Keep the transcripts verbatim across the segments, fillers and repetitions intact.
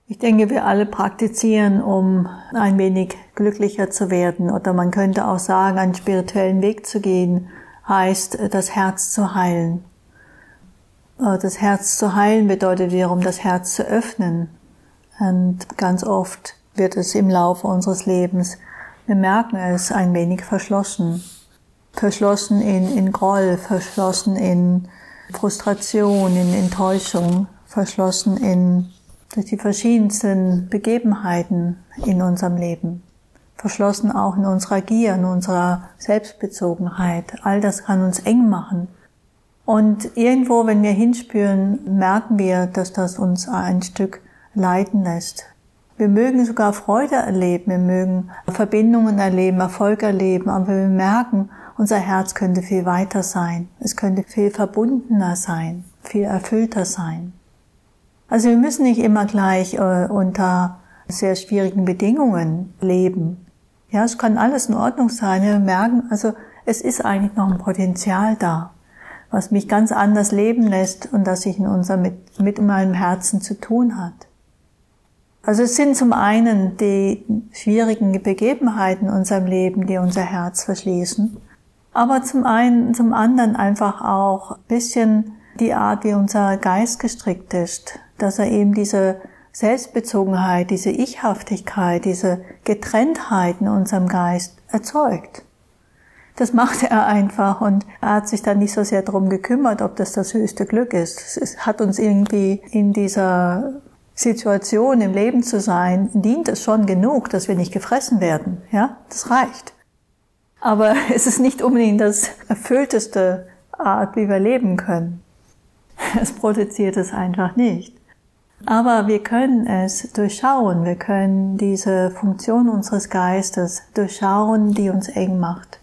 Ich denke, wir alle praktizieren, um ein wenig glücklicher zu werden. Oder man könnte auch sagen, einen spirituellen Weg zu gehen, heißt, das Herz zu heilen. Das Herz zu heilen bedeutet wiederum, das Herz zu öffnen. Und ganz oft wird es im Laufe unseres Lebens, wir merken es, ein wenig verschlossen. Verschlossen in, in Groll, verschlossen in Frustration, in Enttäuschung, verschlossen in durch die verschiedensten Begebenheiten in unserem Leben. Verschlossen auch in unserer Gier, in unserer Selbstbezogenheit. All das kann uns eng machen. Und irgendwo, wenn wir hinspüren, merken wir, dass das uns ein Stück leiden lässt. Wir mögen sogar Freude erleben, wir mögen Verbindungen erleben, Erfolg erleben, aber wir merken, unser Herz könnte viel weiter sein. Es könnte viel verbundener sein, viel erfüllter sein. Also wir müssen nicht immer gleich äh, unter sehr schwierigen Bedingungen leben. Ja, es kann alles in Ordnung sein. Wir merken, also es ist eigentlich noch ein Potenzial da, was mich ganz anders leben lässt und das sich in unserem, mit, mit meinem Herzen zu tun hat. Also es sind zum einen die schwierigen Begebenheiten in unserem Leben, die unser Herz verschließen, aber zum einen, zum anderen einfach auch ein bisschen die Art, wie unser Geist gestrickt ist, dass er eben diese Selbstbezogenheit, diese Ichhaftigkeit, diese Getrenntheit in unserem Geist erzeugt. Das macht er einfach und er hat sich dann nicht so sehr darum gekümmert, ob das das höchste Glück ist. Es hat uns irgendwie in dieser Situation im Leben zu sein, dient es schon genug, dass wir nicht gefressen werden. Ja, das reicht. Aber es ist nicht unbedingt das erfüllteste Art, wie wir leben können. Es produziert es einfach nicht. Aber wir können es durchschauen. Wir können diese Funktion unseres Geistes durchschauen, die uns eng macht.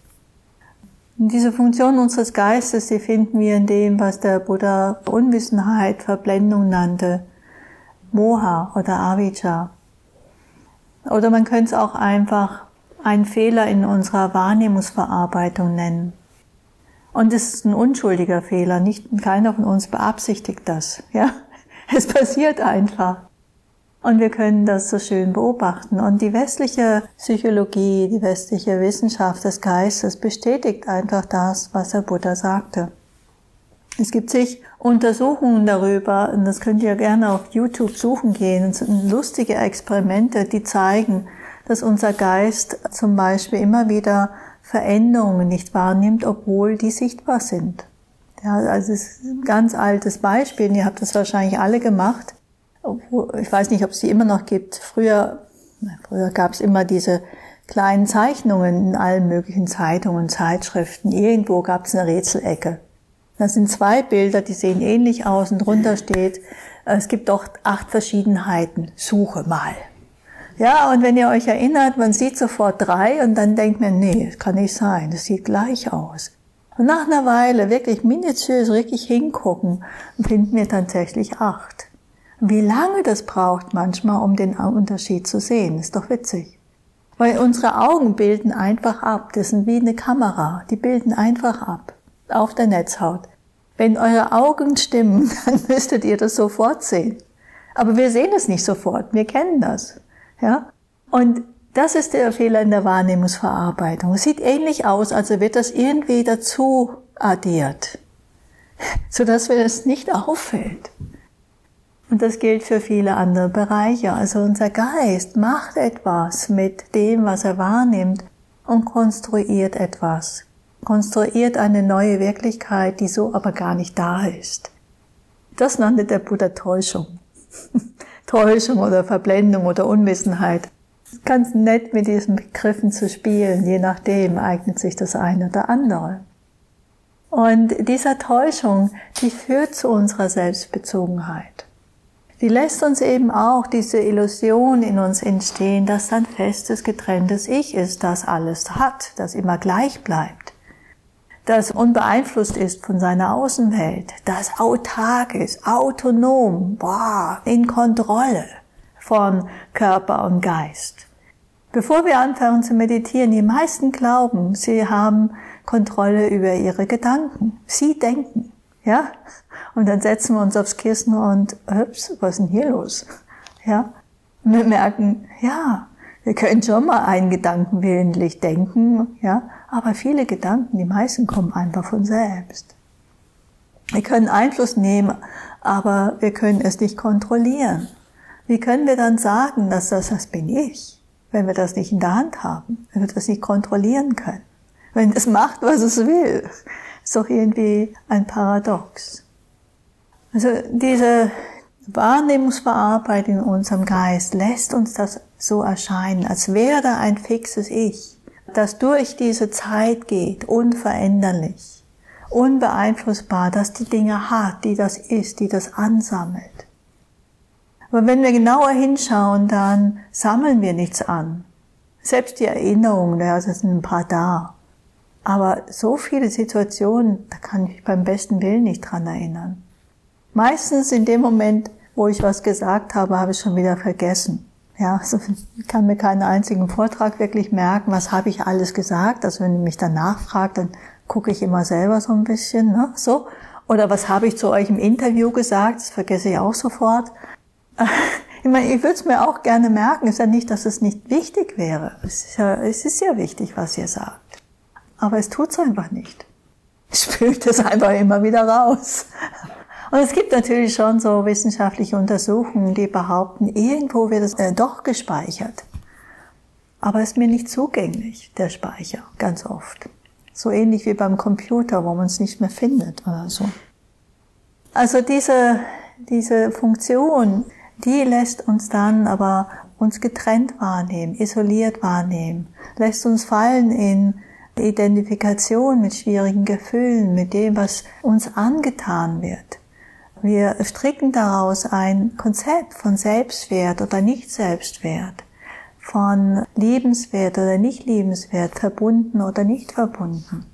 Und diese Funktion unseres Geistes, die finden wir in dem, was der Buddha Unwissenheit, Verblendung nannte, Moha oder Avijja. Oder man könnte es auch einfach einen Fehler in unserer Wahrnehmungsverarbeitung nennen. Und es ist ein unschuldiger Fehler, nicht, keiner von uns beabsichtigt das, ja. Es passiert einfach. Und wir können das so schön beobachten. Und die westliche Psychologie, die westliche Wissenschaft des Geistes bestätigt einfach das, was der Buddha sagte. Es gibt zig Untersuchungen darüber, und das könnt ihr gerne auf YouTube suchen gehen, es sind lustige Experimente, die zeigen, dass unser Geist zum Beispiel immer wieder Veränderungen nicht wahrnimmt, obwohl die sichtbar sind. Ja, also es ist ein ganz altes Beispiel, ihr habt das wahrscheinlich alle gemacht. Ich weiß nicht, ob es die immer noch gibt. Früher, früher gab es immer diese kleinen Zeichnungen in allen möglichen Zeitungen, Zeitschriften. Irgendwo gab es eine Rätselecke. Das sind zwei Bilder, die sehen ähnlich aus und drunter steht, es gibt doch acht Verschiedenheiten, suche mal. Ja, und wenn ihr euch erinnert, man sieht sofort drei und dann denkt man, nee, das kann nicht sein, das sieht gleich aus. Und nach einer Weile wirklich minutiös richtig hingucken, finden wir tatsächlich acht. Wie lange das braucht manchmal, um den Unterschied zu sehen, ist doch witzig. Weil unsere Augen bilden einfach ab, das sind wie eine Kamera, die bilden einfach ab, auf der Netzhaut. Wenn eure Augen stimmen, dann müsstet ihr das sofort sehen. Aber wir sehen es nicht sofort, wir kennen das. Ja? Und das ist der Fehler in der Wahrnehmungsverarbeitung. Es sieht ähnlich aus, also wird das irgendwie dazu addiert, sodass mir das nicht auffällt. Und das gilt für viele andere Bereiche. Also unser Geist macht etwas mit dem, was er wahrnimmt und konstruiert etwas. Konstruiert eine neue Wirklichkeit, die so aber gar nicht da ist. Das nannte der Buddha Täuschung. Täuschung oder Verblendung oder Unwissenheit. Ganz nett mit diesen Begriffen zu spielen, je nachdem eignet sich das eine oder andere. Und diese Täuschung, die führt zu unserer Selbstbezogenheit. Die lässt uns eben auch diese Illusion in uns entstehen, dass ein festes, getrenntes Ich ist, das alles hat, das immer gleich bleibt, das unbeeinflusst ist von seiner Außenwelt, das autark ist, autonom, boah, in Kontrolle von Körper und Geist. Bevor wir anfangen zu meditieren, die meisten glauben, sie haben Kontrolle über ihre Gedanken. Sie denken, ja? Und dann setzen wir uns aufs Kissen und, ups, was ist denn hier los? Ja? Und wir merken, ja, wir können schon mal einen Gedanken willentlich denken, ja, aber viele Gedanken, die meisten kommen einfach von selbst. Wir können Einfluss nehmen, aber wir können es nicht kontrollieren. Wie können wir dann sagen, dass das, das bin ich, wenn wir das nicht in der Hand haben, wenn wir das nicht kontrollieren können? Wenn es macht, was es will, ist doch irgendwie ein Paradox. Also diese Wahrnehmungsverarbeitung in unserem Geist lässt uns das so erscheinen, als wäre da ein fixes Ich, das durch diese Zeit geht, unveränderlich, unbeeinflussbar, das die Dinge hat, die das ist, die das ansammelt. Aber wenn wir genauer hinschauen, dann sammeln wir nichts an. Selbst die Erinnerungen, ja, das sind ein paar da. Aber so viele Situationen, da kann ich mich beim besten Willen nicht dran erinnern. Meistens in dem Moment, wo ich was gesagt habe, habe ich schon wieder vergessen. Ja, also ich kann mir keinen einzigen Vortrag wirklich merken, was habe ich alles gesagt. Also wenn ihr mich danach fragt, dann gucke ich immer selber so ein bisschen, ne, so. Oder was habe ich zu euch im Interview gesagt? Das vergesse ich auch sofort. Ich meine, ich würde es mir auch gerne merken. Es ist ja nicht, dass es nicht wichtig wäre. Es ist ja, es ist ja wichtig, was ihr sagt. Aber es tut's einfach nicht. Es spült es einfach immer wieder raus. Und es gibt natürlich schon so wissenschaftliche Untersuchungen, die behaupten, irgendwo wird es äh, doch gespeichert. Aber es ist mir nicht zugänglich, der Speicher, ganz oft. So ähnlich wie beim Computer, wo man es nicht mehr findet oder so. Also diese, diese Funktion, die lässt uns dann aber uns getrennt wahrnehmen, isoliert wahrnehmen, lässt uns fallen in Identifikation mit schwierigen Gefühlen, mit dem, was uns angetan wird. Wir stricken daraus ein Konzept von Selbstwert oder Nicht-Selbstwert, von liebenswert oder nicht liebenswert, verbunden oder nicht verbunden.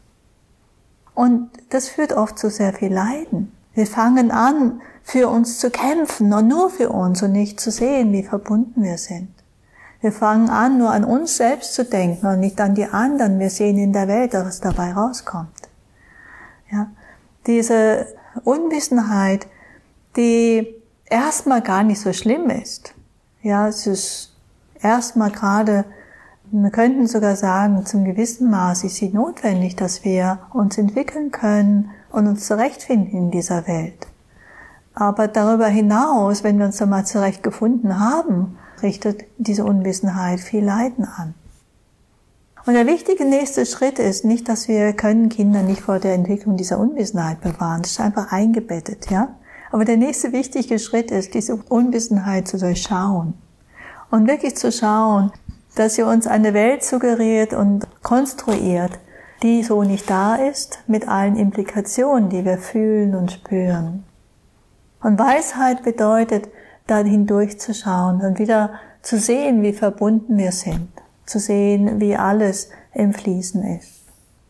Und das führt oft zu sehr viel Leiden. Wir fangen an, für uns zu kämpfen und nur für uns und nicht zu sehen, wie verbunden wir sind. Wir fangen an, nur an uns selbst zu denken und nicht an die anderen. Wir sehen in der Welt, was dabei rauskommt. Ja, diese Unwissenheit, die erstmal gar nicht so schlimm ist. Ja, es ist erstmal gerade, wir könnten sogar sagen, zum gewissen Maß ist sie notwendig, dass wir uns entwickeln können und uns zurechtfinden in dieser Welt. Aber darüber hinaus, wenn wir uns da mal zurechtgefunden haben, richtet diese Unwissenheit viel Leiden an. Und der wichtige nächste Schritt ist nicht, dass wir können Kinder nicht vor der Entwicklung dieser Unwissenheit bewahren. Das ist einfach eingebettet, ja. Aber der nächste wichtige Schritt ist, diese Unwissenheit zu durchschauen. Und wirklich zu schauen, dass sie uns eine Welt suggeriert und konstruiert, die so nicht da ist, mit allen Implikationen, die wir fühlen und spüren. Und Weisheit bedeutet, da hindurchzuschauen und wieder zu sehen, wie verbunden wir sind, zu sehen, wie alles im Fließen ist.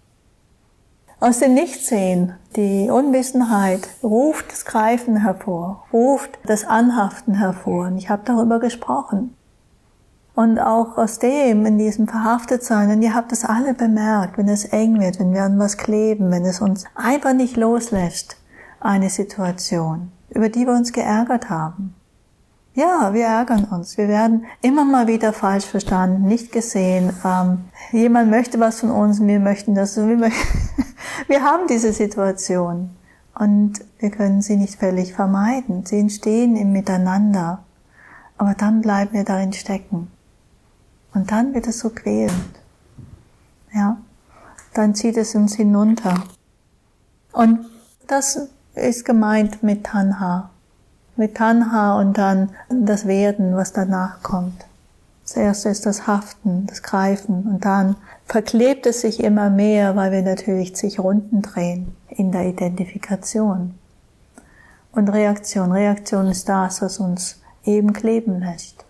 Aus dem Nichtsehen, die Unwissenheit, ruft das Greifen hervor, ruft das Anhaften hervor. Und ich habe darüber gesprochen. Und auch aus dem, in diesem Verhaftetsein, und ihr habt das alle bemerkt, wenn es eng wird, wenn wir an was kleben, wenn es uns einfach nicht loslässt, eine Situation, über die wir uns geärgert haben. Ja, wir ärgern uns. Wir werden immer mal wieder falsch verstanden, nicht gesehen. Ähm, jemand möchte was von uns und wir möchten das. Wir, möchten wir haben diese Situation und wir können sie nicht völlig vermeiden. Sie entstehen im Miteinander. Aber dann bleiben wir darin stecken. Und dann wird es so quälend. Ja, dann zieht es uns hinunter. Und das ist gemeint mit Tanha. Mit Tanha und dann das Werden, was danach kommt. Das erste ist das Haften, das Greifen und dann verklebt es sich immer mehr, weil wir natürlich zig Runden drehen in der Identifikation. Und Reaktion, Reaktion ist das, was uns eben kleben lässt.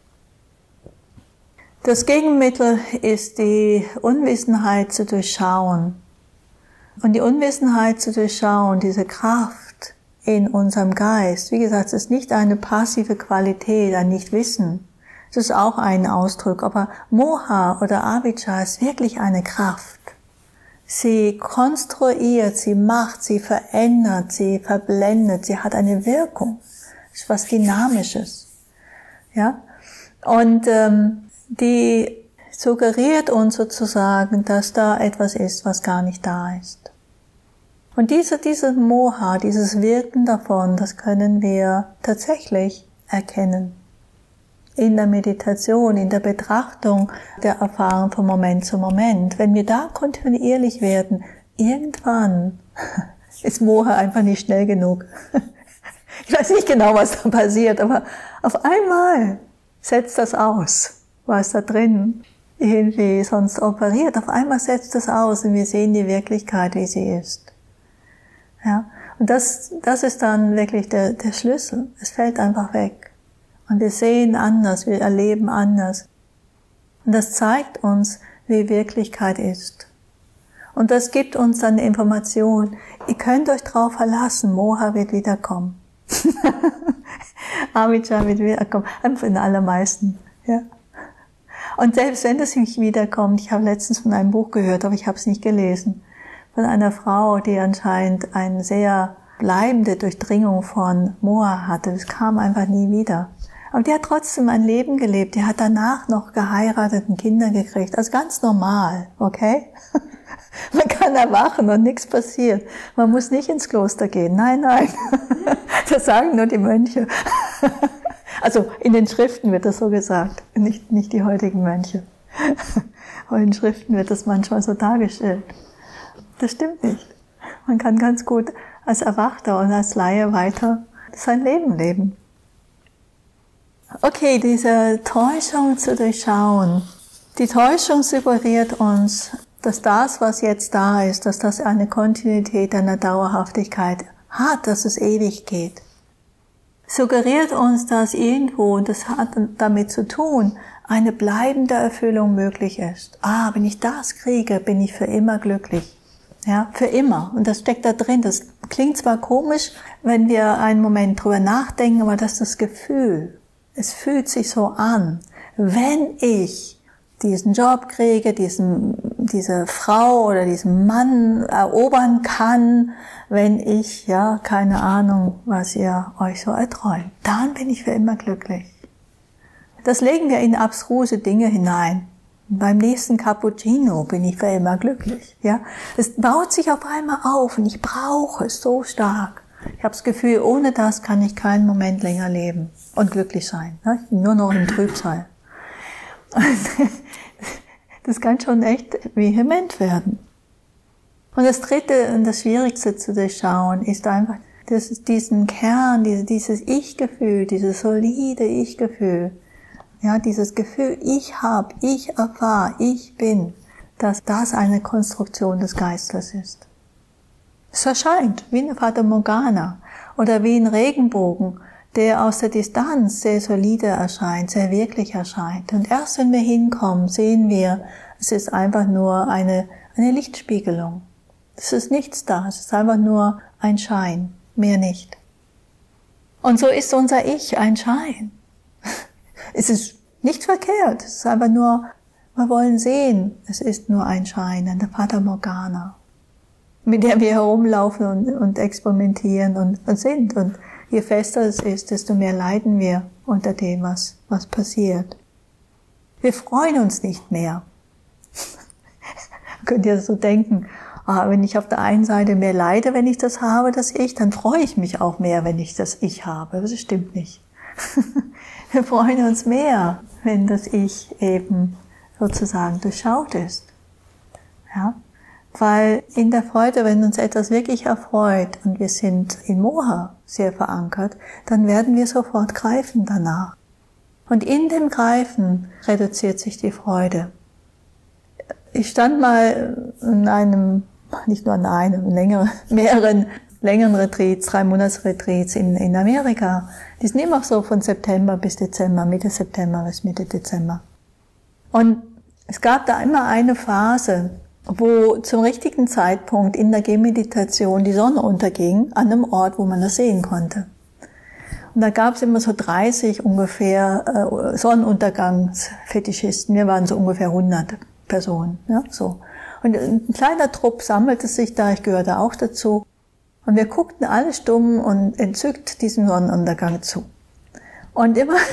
Das Gegenmittel ist die Unwissenheit zu durchschauen. Und die Unwissenheit zu durchschauen, diese Kraft in unserem Geist, wie gesagt, es ist nicht eine passive Qualität, ein Nichtwissen. Es ist auch ein Ausdruck, aber Moha oder Avijja ist wirklich eine Kraft. Sie konstruiert, sie macht, sie verändert, sie verblendet, sie hat eine Wirkung. Es ist was Dynamisches. Ja? Und ähm, die suggeriert uns sozusagen, dass da etwas ist, was gar nicht da ist. Und diese, diese Moha, dieses Wirken davon, das können wir tatsächlich erkennen. In der Meditation, in der Betrachtung der Erfahrung von Moment zu Moment. Wenn wir da kontinuierlich werden, irgendwann ist Moha einfach nicht schnell genug. Ich weiß nicht genau, was da passiert, aber auf einmal setzt das aus, was da drin irgendwie sonst operiert. Auf einmal setzt das aus und wir sehen die Wirklichkeit, wie sie ist. Ja, und das, das ist dann wirklich der, der Schlüssel. Es fällt einfach weg. Und wir sehen anders, wir erleben anders. Und das zeigt uns, wie Wirklichkeit ist. Und das gibt uns dann eine Information. Ihr könnt euch drauf verlassen, Moha wird wiederkommen. Avijja wird wiederkommen. Einfach in den allermeisten. Ja. Und selbst wenn das nicht wiederkommt, ich habe letztens von einem Buch gehört, aber ich habe es nicht gelesen, von einer Frau, die anscheinend eine sehr bleibende Durchdringung von Moha hatte. Das kam einfach nie wieder. Aber die hat trotzdem ein Leben gelebt. Die hat danach noch geheiratet und Kinder gekriegt. Also ganz normal, okay? Man kann erwachen und nichts passiert. Man muss nicht ins Kloster gehen. Nein, nein. Das sagen nur die Mönche. Also in den Schriften wird das so gesagt, nicht, nicht die heutigen Mönche. Aber in den Schriften wird das manchmal so dargestellt. Das stimmt nicht. Man kann ganz gut als Erwachter und als Laie weiter sein Leben leben. Okay, diese Täuschung zu durchschauen. Die Täuschung suggeriert uns, dass das, was jetzt da ist, dass das eine Kontinuität, eine Dauerhaftigkeit hat, dass es ewig geht. Suggeriert uns, dass irgendwo, und das hat damit zu tun, eine bleibende Erfüllung möglich ist. Ah, wenn ich das kriege, bin ich für immer glücklich. Ja, für immer. Und das steckt da drin. Das klingt zwar komisch, wenn wir einen Moment drüber nachdenken, aber das ist das Gefühl. Es fühlt sich so an. Wenn ich diesen Job kriege, diesen, diese Frau oder diesen Mann erobern kann, wenn ich, ja, keine Ahnung, was ihr euch so erträumt, dann bin ich für immer glücklich. Das legen wir in abstruse Dinge hinein. Beim nächsten Cappuccino bin ich für immer glücklich. Ja, es baut sich auf einmal auf und ich brauche es so stark. Ich habe das Gefühl, ohne das kann ich keinen Moment länger leben und glücklich sein. Ne? Nur noch im Trübsal. Das kann schon echt vehement werden. Und das Dritte und das Schwierigste zu durchschauen ist einfach, dass diesen Kern, dieses Ich-Gefühl, dieses solide Ich-Gefühl, ja, dieses Gefühl, ich habe, ich erfahre, ich bin, dass das eine Konstruktion des Geistes ist. Es erscheint wie eine Fata Morgana oder wie ein Regenbogen, der aus der Distanz sehr solide erscheint, sehr wirklich erscheint. Und erst wenn wir hinkommen, sehen wir, es ist einfach nur eine, eine Lichtspiegelung. Es ist nichts da, es ist einfach nur ein Schein, mehr nicht. Und so ist unser Ich ein Schein. Es ist nicht verkehrt, es ist einfach nur, wir wollen sehen, es ist nur ein Schein, eine Fata Morgana, mit der wir herumlaufen und, und experimentieren und, und sind. Und je fester es ist, desto mehr leiden wir unter dem, was, was passiert. Wir freuen uns nicht mehr. Könnt ihr so denken, ah, wenn ich auf der einen Seite mehr leide, wenn ich das habe, das Ich, dann freue ich mich auch mehr, wenn ich das Ich habe. Das stimmt nicht. Wir freuen uns mehr, wenn das Ich eben sozusagen durchschaut ist. Ja? Weil in der Freude, wenn uns etwas wirklich erfreut und wir sind in Moha sehr verankert, dann werden wir sofort greifen danach. Und in dem Greifen reduziert sich die Freude. Ich stand mal in einem, nicht nur in einem, längeren, mehreren längeren Retreats, drei Monats-Retreats in, in Amerika. Die sind immer so von September bis Dezember, Mitte September bis Mitte Dezember. Und es gab da immer eine Phase, wo zum richtigen Zeitpunkt in der Gehmeditation die Sonne unterging, an einem Ort, wo man das sehen konnte. Und da gab es immer so dreißig ungefähr äh, Sonnenuntergangsfetischisten. Wir waren so ungefähr hundert Personen. Ja, so. Und ein kleiner Trupp sammelte sich da, ich gehörte auch dazu. Und wir guckten alle stumm und entzückt diesem Sonnenuntergang zu. Und immer,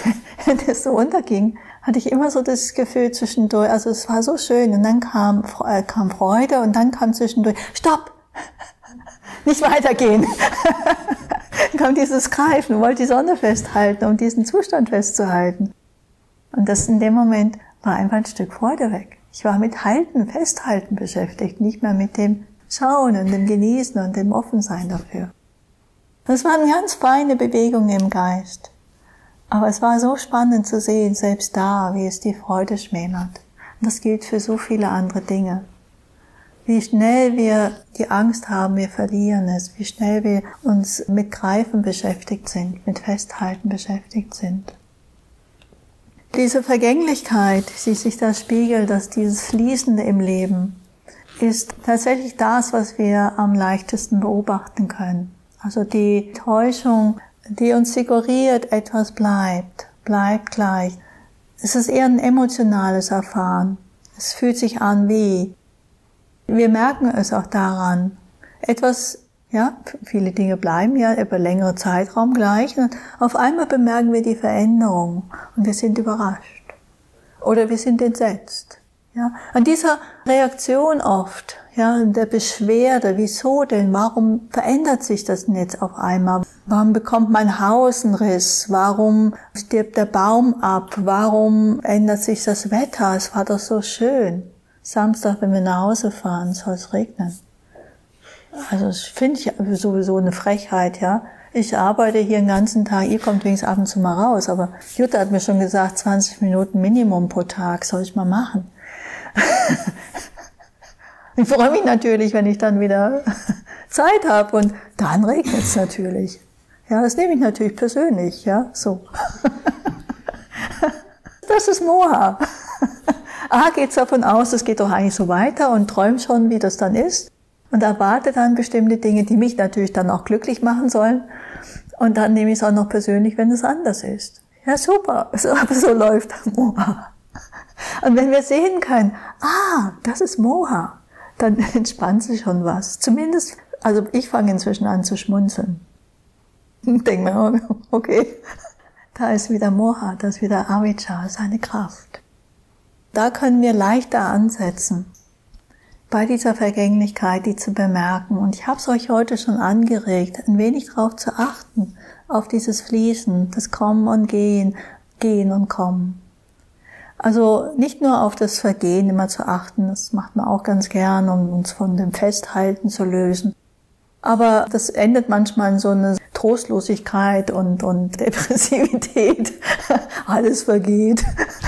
wenn es so unterging, hatte ich immer so das Gefühl zwischendurch, also es war so schön und dann kam, äh, kam Freude und dann kam zwischendurch, stopp! Nicht weitergehen! Dann kam dieses Greifen, wollte die Sonne festhalten, um diesen Zustand festzuhalten. Und das in dem Moment war einfach ein Stück Freude weg. Ich war mit Halten, Festhalten beschäftigt, nicht mehr mit dem Schauen und dem Genießen und dem Offensein dafür. Das waren ganz feine Bewegungen im Geist. Aber es war so spannend zu sehen, selbst da, wie es die Freude schmälert. Und das gilt für so viele andere Dinge. Wie schnell wir die Angst haben, wir verlieren es. Wie schnell wir uns mit Greifen beschäftigt sind, mit Festhalten beschäftigt sind. Diese Vergänglichkeit, die sich da spiegelt, dass dieses Fließende im Leben, ist tatsächlich das, was wir am leichtesten beobachten können. Also die Täuschung, die uns suggeriert, etwas bleibt, bleibt gleich. Es ist eher ein emotionales Erfahren. Es fühlt sich an wie. Wir merken es auch daran. Etwas, ja, viele Dinge bleiben ja über längere Zeitraum gleich. Und auf einmal bemerken wir die Veränderung und wir sind überrascht. Oder wir sind entsetzt. Ja, an dieser Reaktion oft, ja, der Beschwerde, wieso denn, warum verändert sich das denn jetzt auf einmal? Warum bekommt mein Haus einen Riss? Warum stirbt der Baum ab? Warum ändert sich das Wetter? Es war doch so schön. Samstag, wenn wir nach Hause fahren, soll es regnen. Also das finde ich sowieso eine Frechheit, ja. Ich arbeite hier den ganzen Tag, ihr kommt wenigstens ab und zu mal raus, aber Jutta hat mir schon gesagt, zwanzig Minuten Minimum pro Tag soll ich mal machen. Ich freue mich natürlich, wenn ich dann wieder Zeit habe und dann regnet es natürlich. Ja, das nehme ich natürlich persönlich, ja, so. Das ist Moha. A geht davon aus, es geht doch eigentlich so weiter und träumt schon, wie das dann ist und erwarte dann bestimmte Dinge, die mich natürlich dann auch glücklich machen sollen und dann nehme ich es auch noch persönlich, wenn es anders ist. Ja, super, so, aber so läuft Moha. Und wenn wir sehen können, ah, das ist Moha, dann entspannt sich schon was. Zumindest, also ich fange inzwischen an zu schmunzeln. Und denke mir, okay, da ist wieder Moha, da ist wieder Avijja, seine Kraft. Da können wir leichter ansetzen, bei dieser Vergänglichkeit, die zu bemerken. Und ich habe es euch heute schon angeregt, ein wenig darauf zu achten, auf dieses Fließen, das Kommen und Gehen, Gehen und Kommen. Also nicht nur auf das Vergehen immer zu achten, das macht man auch ganz gern, um uns von dem Festhalten zu lösen. Aber das endet manchmal in so eine Trostlosigkeit und, und Depressivität. Alles vergeht.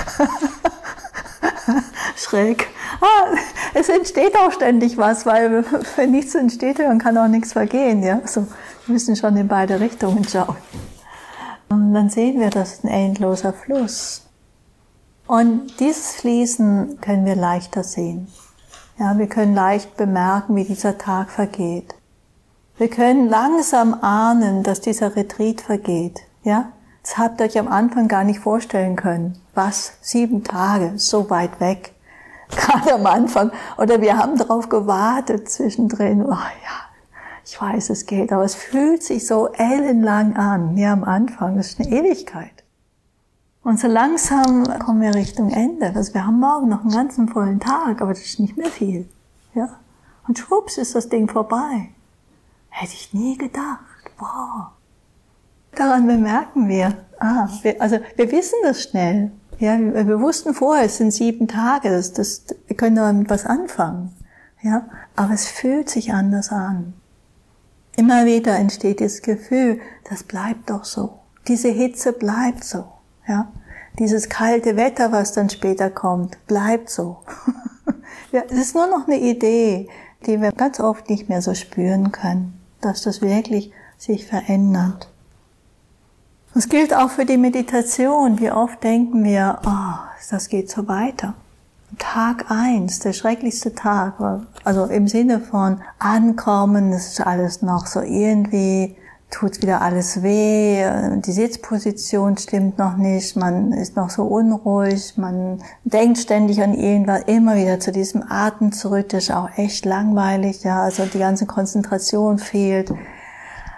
Schräg. Ah, es entsteht auch ständig was, weil wenn nichts entsteht, dann kann auch nichts vergehen. Ja? Also, wir müssen schon in beide Richtungen schauen. Und dann sehen wir, das ist ein endloser Fluss. Und dieses Fließen können wir leichter sehen. Ja, wir können leicht bemerken, wie dieser Tag vergeht. Wir können langsam ahnen, dass dieser Retreat vergeht. Ja, das habt ihr euch am Anfang gar nicht vorstellen können. Was? Sieben Tage, so weit weg. Gerade am Anfang. Oder wir haben darauf gewartet zwischendrin. Oh ja, ich weiß, es geht, aber es fühlt sich so ellenlang an. Ja, am Anfang, das ist eine Ewigkeit. Und so langsam kommen wir Richtung Ende. Also wir haben morgen noch einen ganzen vollen Tag, aber das ist nicht mehr viel. Ja? Und schwupps ist das Ding vorbei. Hätte ich nie gedacht. Boah. Daran bemerken wir, ah, wir, also wir wissen das schnell. Ja, wir, wir wussten vorher, es sind sieben Tage, das, das, wir können damit was anfangen. Ja? Aber es fühlt sich anders an. Immer wieder entsteht das Gefühl, das bleibt doch so. Diese Hitze bleibt so. Ja, dieses kalte Wetter, was dann später kommt, bleibt so. Ja, es ist nur noch eine Idee, die wir ganz oft nicht mehr so spüren können, dass das wirklich sich verändert. Das gilt auch für die Meditation. Wie oft denken wir, oh, das geht so weiter. Tag eins, der schrecklichste Tag, also im Sinne von Ankommen, das ist alles noch so irgendwie, tut wieder alles weh, die Sitzposition stimmt noch nicht, man ist noch so unruhig, man denkt ständig an irgendwas, immer wieder zu diesem Atem zurück, das ist auch echt langweilig, ja, also die ganze Konzentration fehlt.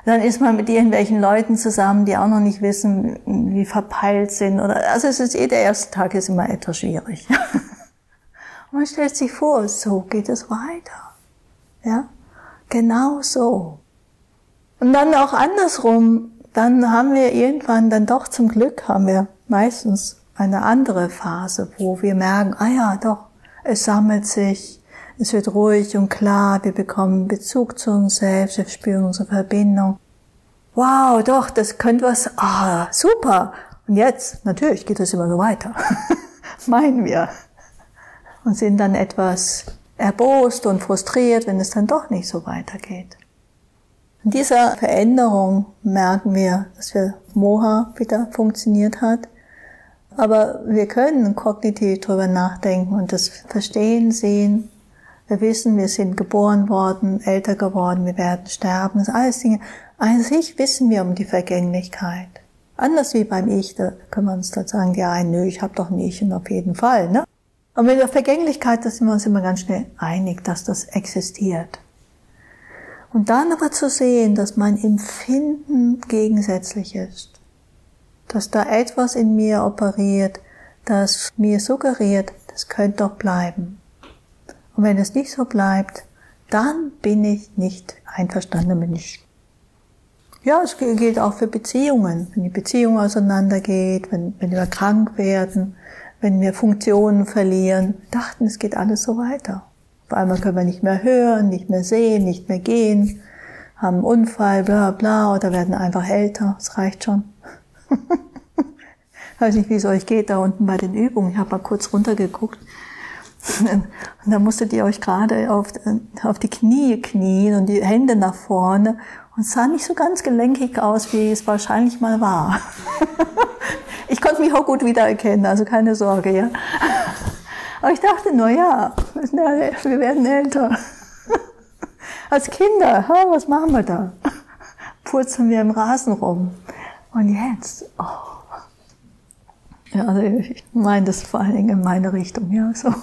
Dann ist man mit irgendwelchen Leuten zusammen, die auch noch nicht wissen, wie verpeilt sind. Oder, also es ist, jeder erste Tag ist immer etwas schwierig. Und man stellt sich vor, so geht es weiter. Ja? Genau so. Und dann auch andersrum, dann haben wir irgendwann, dann doch zum Glück, haben wir meistens eine andere Phase, wo wir merken, ah ja, doch, es sammelt sich, es wird ruhig und klar, wir bekommen Bezug zu uns selbst, wir spüren unsere Verbindung. Wow, doch, das könnte was, ah, super. Und jetzt, natürlich geht es immer so weiter, meinen wir. Und sind dann etwas erbost und frustriert, wenn es dann doch nicht so weitergeht. In dieser Veränderung merken wir, dass wir Moha wieder funktioniert hat. Aber wir können kognitiv darüber nachdenken und das verstehen, sehen. Wir wissen, wir sind geboren worden, älter geworden, wir werden sterben. Das sind alles Dinge. An sich wissen wir um die Vergänglichkeit. Anders wie beim Ich, da können wir uns dann sagen, ja, nö, ich habe doch ein Ich und auf jeden Fall, ne? Aber mit der Vergänglichkeit, da sind wir uns immer ganz schnell einig, dass das existiert. Und dann aber zu sehen, dass mein Empfinden gegensätzlich ist. Dass da etwas in mir operiert, das mir suggeriert, das könnte doch bleiben. Und wenn es nicht so bleibt, dann bin ich nicht einverstanden mit ich. Ja, es gilt auch für Beziehungen. Wenn die Beziehung auseinandergeht, wenn, wenn wir krank werden, wenn wir Funktionen verlieren, dachten, es geht alles so weiter. Auf einmal können wir nicht mehr hören, nicht mehr sehen, nicht mehr gehen, haben einen Unfall, bla bla, oder werden einfach älter. Das reicht schon. Ich weiß nicht, wie es euch geht da unten bei den Übungen. Ich habe mal kurz runtergeguckt. Und da musstet ihr euch gerade auf, auf die Knie knien und die Hände nach vorne. Und es sah nicht so ganz gelenkig aus, wie es wahrscheinlich mal war. Ich konnte mich auch gut wiedererkennen, also keine Sorge, ja. Aber ich dachte nur, ja, wir werden älter. Als Kinder, was machen wir da? Purzeln wir im Rasen rum. Und jetzt, oh. Ja, also ich meine das vor allen Dingen in meine Richtung, ja, so.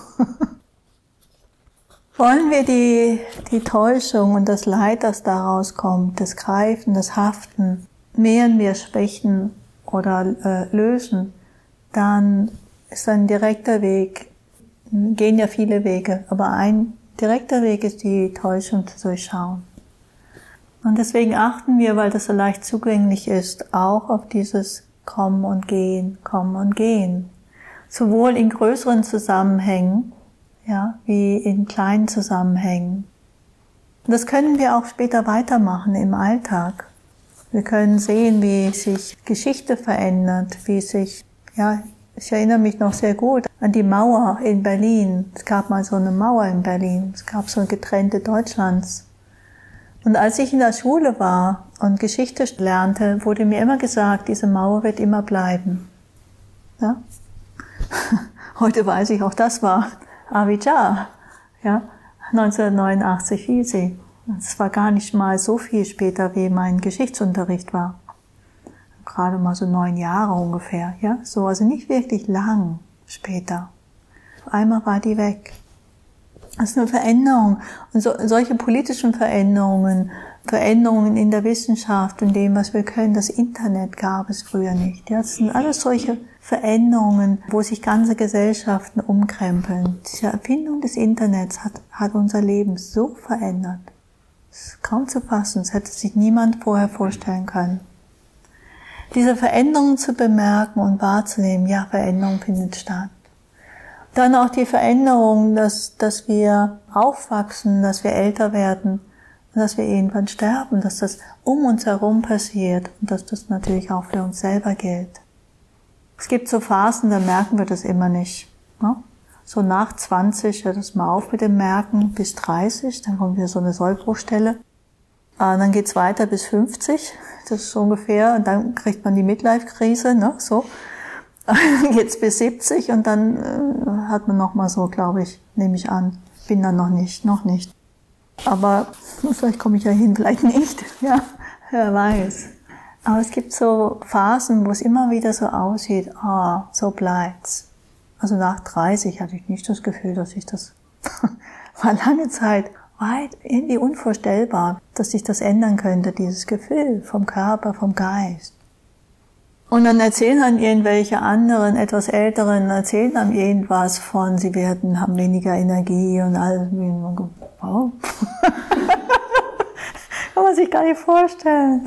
Wollen wir die, die Täuschung und das Leid, das daraus kommt, das Greifen, das Haften, mehren wir Schwächen oder äh, lösen, dann ist ein direkter Weg, gehen ja viele Wege, aber ein direkter Weg ist, die Täuschung zu durchschauen. Und deswegen achten wir, weil das so leicht zugänglich ist, auch auf dieses Kommen und Gehen, Kommen und Gehen. Sowohl in größeren Zusammenhängen, ja, wie in kleinen Zusammenhängen. Und das können wir auch später weitermachen im Alltag. Wir können sehen, wie sich Geschichte verändert, wie sich, ja, ich erinnere mich noch sehr gut an die Mauer in Berlin. Es gab mal so eine Mauer in Berlin. Es gab so ein getrennte Deutschlands. Und als ich in der Schule war und Geschichte lernte, wurde mir immer gesagt, diese Mauer wird immer bleiben. Ja? Heute weiß ich, auch das war Avijja, ja, neunzehnhundertneunundachtzig fiel sie. Das war gar nicht mal so viel später, wie mein Geschichtsunterricht war. Gerade mal so neun Jahre ungefähr, ja, so, also nicht wirklich lang später. Auf einmal war die weg. Das ist eine Veränderung. Und so, solche politischen Veränderungen, Veränderungen in der Wissenschaft und dem, was wir können, das Internet gab es früher nicht. Ja, das sind alles solche Veränderungen, wo sich ganze Gesellschaften umkrempeln. Die Erfindung des Internets hat, hat unser Leben so verändert. Das ist kaum zu fassen, das hätte sich niemand vorher vorstellen können. Diese Veränderungen zu bemerken und wahrzunehmen, ja, Veränderung findet statt. Dann auch die Veränderung, dass, dass wir aufwachsen, dass wir älter werden und dass wir irgendwann sterben, dass das um uns herum passiert und dass das natürlich auch für uns selber gilt. Es gibt so Phasen, da merken wir das immer nicht. Ne? So nach zwanzig hört es mal auf mit dem Merken, bis dreißig, dann kommt wieder so eine Sollbruchstelle. Dann geht's weiter bis fünfzig, das ist so ungefähr, und dann kriegt man die Midlife-Krise, ne, so. Dann geht's bis siebzig und dann äh, hat man noch mal so, glaube ich, nehme ich an, bin dann noch nicht, noch nicht. Aber vielleicht komme ich ja hin, vielleicht nicht, ja, wer weiß. Aber es gibt so Phasen, wo es immer wieder so aussieht, ah, so bleibt's. Also nach dreißig hatte ich nicht das Gefühl, dass ich das war lange Zeit, weit irgendwie unvorstellbar, dass sich das ändern könnte, dieses Gefühl vom Körper, vom Geist. Und dann erzählen dann irgendwelche anderen, etwas Älteren, erzählen dann irgendwas von, sie werden, haben weniger Energie und alles. Wow. Kann man sich gar nicht vorstellen.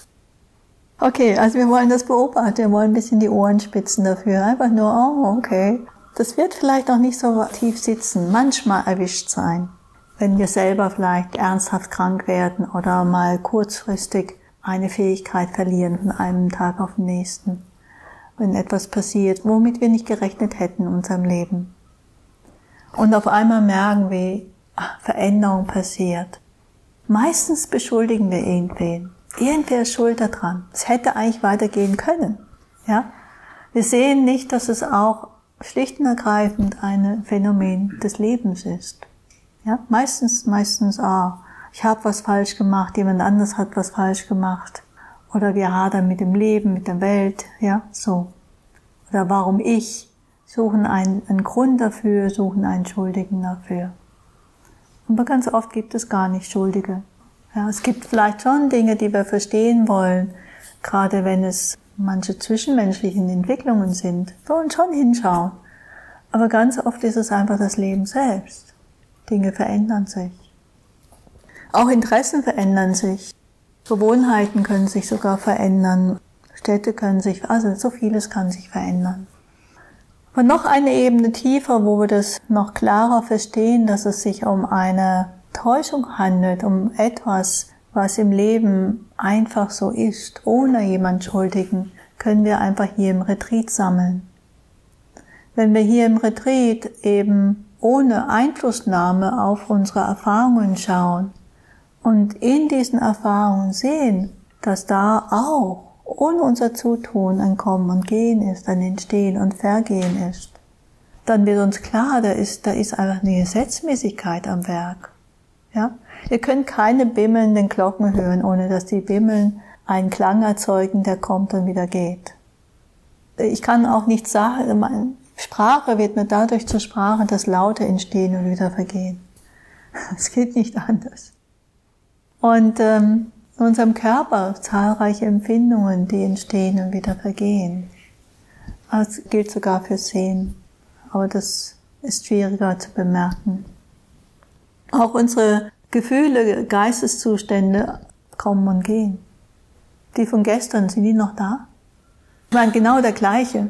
Okay, also wir wollen das beobachten, wir wollen ein bisschen die Ohren spitzen dafür. Einfach nur, oh, okay. Das wird vielleicht auch nicht so tief sitzen, manchmal erwischt sein, wenn wir selber vielleicht ernsthaft krank werden oder mal kurzfristig eine Fähigkeit verlieren von einem Tag auf den nächsten. Wenn etwas passiert, womit wir nicht gerechnet hätten in unserem Leben. Und auf einmal merken wir, ach, Veränderung passiert. Meistens beschuldigen wir irgendwen. Irgendwer ist schuld daran. Es hätte eigentlich weitergehen können. Ja? Wir sehen nicht, dass es auch schlicht und ergreifend ein Phänomen des Lebens ist. Ja? Meistens, meistens, ah, ich habe was falsch gemacht, jemand anderes hat was falsch gemacht. Oder wir hadern mit dem Leben, mit der Welt, ja, so. Oder warum ich, suchen einen, einen Grund dafür, suchen einen Schuldigen dafür. Aber ganz oft gibt es gar nicht Schuldige. Ja, es gibt vielleicht schon Dinge, die wir verstehen wollen, gerade wenn es manche zwischenmenschlichen Entwicklungen sind. Wir wollen schon hinschauen. Aber ganz oft ist es einfach das Leben selbst. Dinge verändern sich. Auch Interessen verändern sich. Gewohnheiten können sich sogar verändern. Städte können sich, also so vieles kann sich verändern. Und noch eine Ebene tiefer, wo wir das noch klarer verstehen, dass es sich um eine Täuschung handelt, um etwas, was im Leben einfach so ist, ohne jemand Schuldigen, können wir einfach hier im Retreat sammeln. Wenn wir hier im Retreat eben ohne Einflussnahme auf unsere Erfahrungen schauen, und in diesen Erfahrungen sehen, dass da auch ohne unser Zutun ein Kommen und Gehen ist, ein Entstehen und Vergehen ist, dann wird uns klar, da ist, da ist einfach eine Gesetzmäßigkeit am Werk. Ja? Ihr könnt keine bimmelnden Glocken hören, ohne dass die Bimmeln einen Klang erzeugen, der kommt und wieder geht. Ich kann auch nicht sagen, Sprache wird nur dadurch zur Sprache, dass Laute entstehen und wieder vergehen. Es geht nicht anders. Und ähm, in unserem Körper zahlreiche Empfindungen, die entstehen und wieder vergehen. Das gilt sogar für Sehen, aber das ist schwieriger zu bemerken. Auch unsere Gefühle, Geisteszustände kommen und gehen. Die von gestern, sind die noch da? Ich meine, genau der gleiche.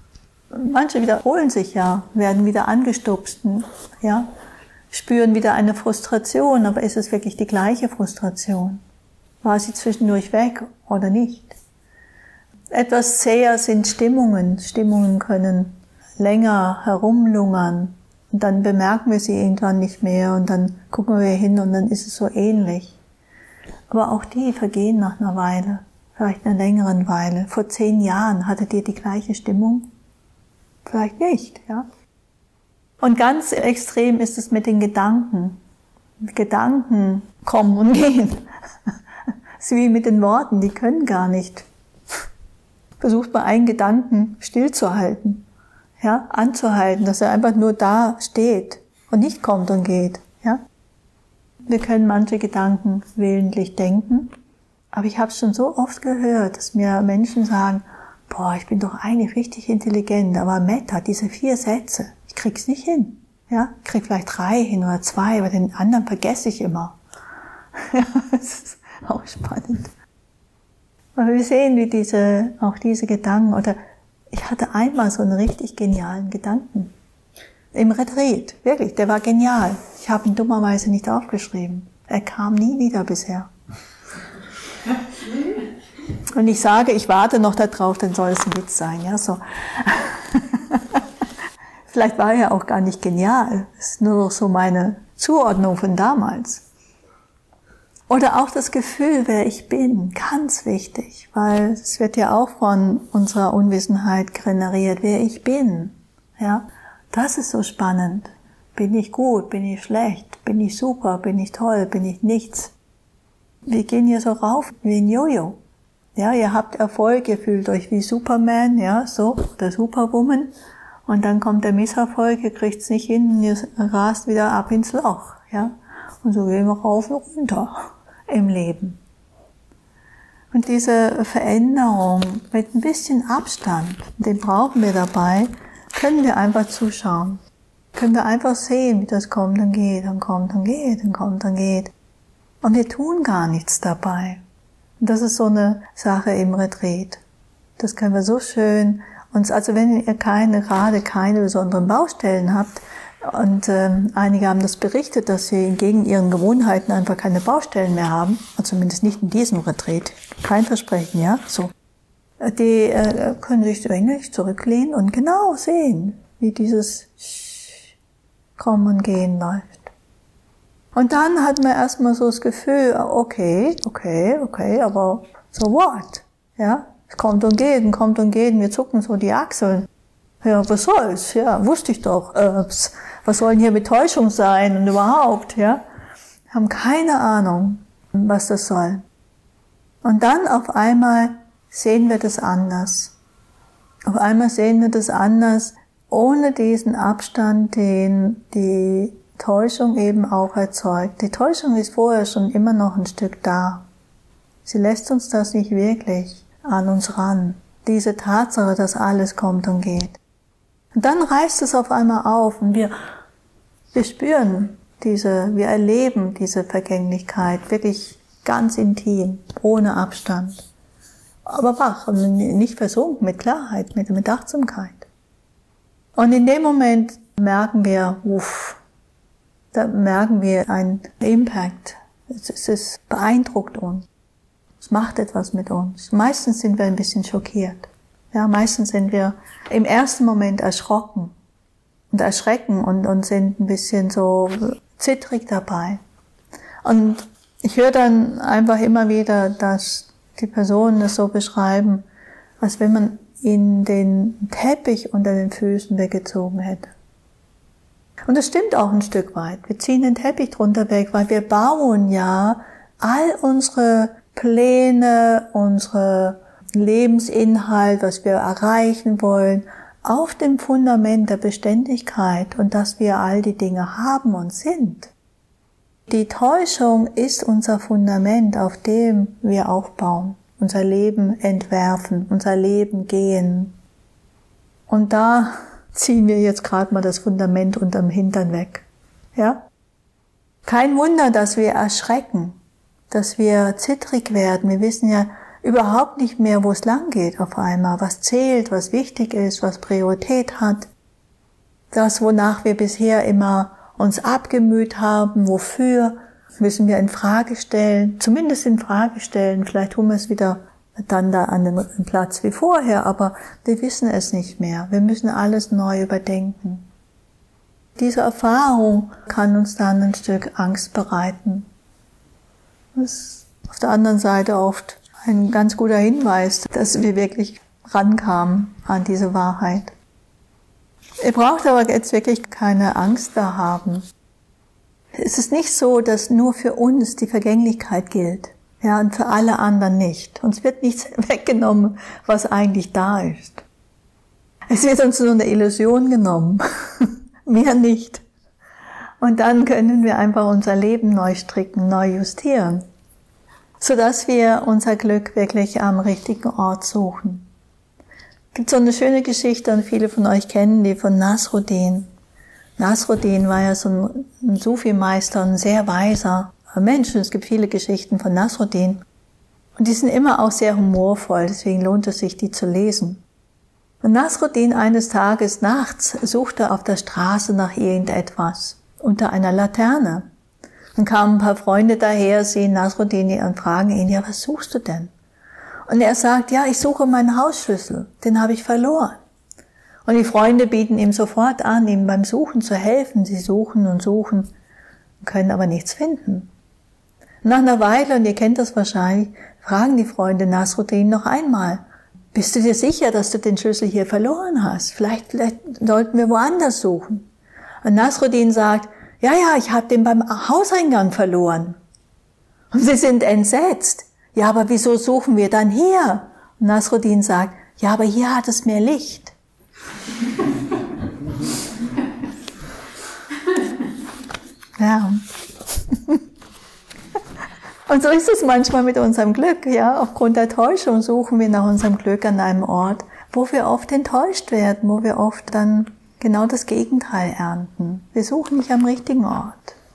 Manche wiederholen sich ja, werden wieder angestupst, ja. Spüren wieder eine Frustration, aber ist es wirklich die gleiche Frustration? War sie zwischendurch weg oder nicht? Etwas zäher sind Stimmungen. Stimmungen können länger herumlungern und dann bemerken wir sie irgendwann nicht mehr und dann gucken wir hin und dann ist es so ähnlich. Aber auch die vergehen nach einer Weile, vielleicht einer längeren Weile. Vor zehn Jahren hattet ihr die gleiche Stimmung? Vielleicht nicht, ja? Und ganz extrem ist es mit den Gedanken. Gedanken kommen und gehen. Es ist wie mit den Worten, die können gar nicht. Versucht mal einen Gedanken stillzuhalten, ja, anzuhalten, dass er einfach nur da steht und nicht kommt und geht, ja. Wir können manche Gedanken willentlich denken, aber ich habe es schon so oft gehört, dass mir Menschen sagen, boah, ich bin doch eigentlich richtig intelligent, aber Metta, diese vier Sätze, ich krieg's nicht hin. Ja, ich krieg vielleicht drei hin oder zwei, aber den anderen vergesse ich immer. Ja, das ist auch spannend. Aber wir sehen, wie diese, auch diese Gedanken, oder ich hatte einmal so einen richtig genialen Gedanken. Im Retreat, wirklich, der war genial. Ich habe ihn dummerweise nicht aufgeschrieben. Er kam nie wieder bisher. Und ich sage, ich warte noch darauf, dann soll es ein Witz sein, ja, so. Vielleicht war er auch gar nicht genial. Das ist nur noch so meine Zuordnung von damals. Oder auch das Gefühl, wer ich bin, ganz wichtig, weil es wird ja auch von unserer Unwissenheit generiert, wer ich bin. Ja, das ist so spannend. Bin ich gut, bin ich schlecht, bin ich super, bin ich toll, bin ich nichts. Wir gehen hier so rauf wie ein Jojo. Ja, ihr habt Erfolg, ihr fühlt euch wie Superman, ja, so, oder Superwoman. Und dann kommt der Misserfolg, ihr kriegt's nicht hin, ihr rast wieder ab ins Loch, ja. Und so gehen wir rauf und runter im Leben. Und diese Veränderung mit ein bisschen Abstand, den brauchen wir dabei, können wir einfach zuschauen. Können wir einfach sehen, wie das kommt und geht und kommt und geht und kommt und geht. Und wir tun gar nichts dabei. Und das ist so eine Sache im Retreat. Das können wir so schön uns, also wenn ihr keine, gerade keine besonderen Baustellen habt, und ähm, einige haben das berichtet, dass sie gegen ihren Gewohnheiten einfach keine Baustellen mehr haben, also zumindest nicht in diesem Retreat, kein Versprechen, ja, so. Die äh, können sich eigentlich zurücklehnen und genau sehen, wie dieses Kommen und Gehen läuft. Und dann hat man erstmal so das Gefühl, okay, okay, okay, aber so what? Ja, es kommt und geht und kommt und geht und wir zucken so die Achseln. Ja, was soll's? Ja, wusste ich doch. Äh, was soll denn hier mit Täuschung sein und überhaupt, ja? Haben keine Ahnung, was das soll. Und dann auf einmal sehen wir das anders. Auf einmal sehen wir das anders, ohne diesen Abstand, den die Täuschung eben auch erzeugt. Die Täuschung ist vorher schon immer noch ein Stück da. Sie lässt uns das nicht wirklich an uns ran. Diese Tatsache, dass alles kommt und geht. Und dann reißt es auf einmal auf und wir, wir spüren diese, wir erleben diese Vergänglichkeit wirklich ganz intim, ohne Abstand. Aber wach und nicht versunken, mit Klarheit, mit, mit Achtsamkeit. Und in dem Moment merken wir, uff, da merken wir einen Impact. Es, es, es beeindruckt uns. Es macht etwas mit uns. Meistens sind wir ein bisschen schockiert. Ja, meistens sind wir im ersten Moment erschrocken und erschrecken und, und sind ein bisschen so zittrig dabei. Und ich höre dann einfach immer wieder, dass die Personen das so beschreiben, als wenn man ihnen den Teppich unter den Füßen weggezogen hätte. Und das stimmt auch ein Stück weit. Wir ziehen den Teppich drunter weg, weil wir bauen ja all unsere Pläne, unsere Lebensinhalt, was wir erreichen wollen, auf dem Fundament der Beständigkeit und dass wir all die Dinge haben und sind. Die Täuschung ist unser Fundament, auf dem wir aufbauen, unser Leben entwerfen, unser Leben gehen. Und da ziehen wir jetzt gerade mal das Fundament unterm Hintern weg. Ja? Kein Wunder, dass wir erschrecken, dass wir zittrig werden. Wir wissen ja überhaupt nicht mehr, wo es lang geht auf einmal, was zählt, was wichtig ist, was Priorität hat. Das, wonach wir bisher immer uns abgemüht haben, wofür, müssen wir in Frage stellen, zumindest in Frage stellen, vielleicht tun wir es wieder dann da an den Platz wie vorher, aber wir wissen es nicht mehr. Wir müssen alles neu überdenken. Diese Erfahrung kann uns dann ein Stück Angst bereiten. Das ist auf der anderen Seite oft ein ganz guter Hinweis, dass wir wirklich rankamen an diese Wahrheit. Ihr braucht aber jetzt wirklich keine Angst da haben. Es ist nicht so, dass nur für uns die Vergänglichkeit gilt, ja, und für alle anderen nicht. Uns wird nichts weggenommen, was eigentlich da ist. Es wird uns nur eine Illusion genommen, mehr nicht. Und dann können wir einfach unser Leben neu stricken, neu justieren, sodass wir unser Glück wirklich am richtigen Ort suchen. Es gibt so eine schöne Geschichte, und viele von euch kennen die, von Nasruddin. Nasruddin war ja so ein, ein Sufi-Meister, ein sehr weiser Mensch. Es gibt viele Geschichten von Nasruddin. Und die sind immer auch sehr humorvoll, deswegen lohnt es sich, die zu lesen. Und Nasruddin eines Tages nachts suchte auf der Straße nach irgendetwas, unter einer Laterne. Dann kamen ein paar Freunde daher, sehen Nasruddin und fragen ihn, ja, was suchst du denn? Und er sagt, ja, ich suche meinen Hausschlüssel, den habe ich verloren. Und die Freunde bieten ihm sofort an, ihm beim Suchen zu helfen. Sie suchen und suchen, können aber nichts finden. Und nach einer Weile, und ihr kennt das wahrscheinlich, fragen die Freunde Nasruddin noch einmal, bist du dir sicher, dass du den Schlüssel hier verloren hast? Vielleicht, vielleicht sollten wir woanders suchen. Und Nasruddin sagt, ja, ja, ich habe den beim Hauseingang verloren. Und sie sind entsetzt. Ja, aber wieso suchen wir dann hier? Und Nasruddin sagt, ja, aber hier hat es mehr Licht. Ja. Und so ist es manchmal mit unserem Glück, ja. Aufgrund der Täuschung suchen wir nach unserem Glück an einem Ort, wo wir oft enttäuscht werden, wo wir oft dann genau das Gegenteil ernten. Wir suchen nicht am richtigen Ort.